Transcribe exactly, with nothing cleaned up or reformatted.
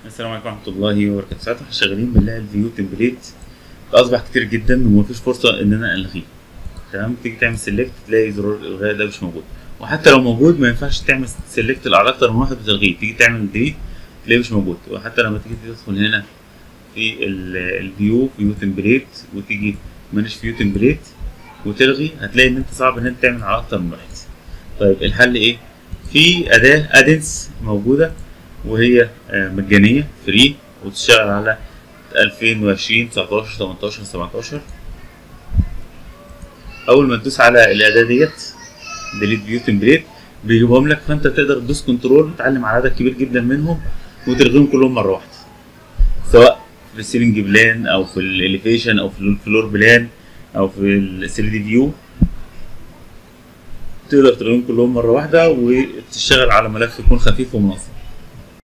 السلام عليكم ورحمة الله وبركاته. ساعات احنا شغالين بنلاقي الفيو تمبليت أصبح كتير جدا ومفيش فرصة إن أنا ألغيه. تمام، تيجي تعمل سيلكت تلاقي زرار الإلغاء ده مش موجود، وحتى لو موجود ما ينفعش تعمل سيلكت على أكتر من واحد وتلغيه، تيجي تعمل ديليت تلاقيه مش موجود. وحتى لما تيجي تدخل هنا في الفيو فيو تمبليت وتيجي مانج فيو تمبليت وتلغي، هتلاقي إن أنت صعب إن أنت تعمل على أكتر من واحد. طيب الحل إيه؟ في أداة أدنس موجودة وهي مجانية فري وتشتغل على ألفين وعشرين تسعتاشر تمنتاشر سبعتاشر. أول ما تدوس على الأداة ديت ديليت فيو تمبليت بيجيبهم لك، فأنت تقدر تدوس كنترول وتعلم على عدد كبير جدا منهم وتلغيهم كلهم مرة واحدة، سواء في السيلينج بلان أو في الإليفيشن أو في الفلور بلان أو في ال ثري دي فيو. تقدر تلغيهم كلهم مرة واحدة وتشتغل على ملف يكون خفيف ومنظم.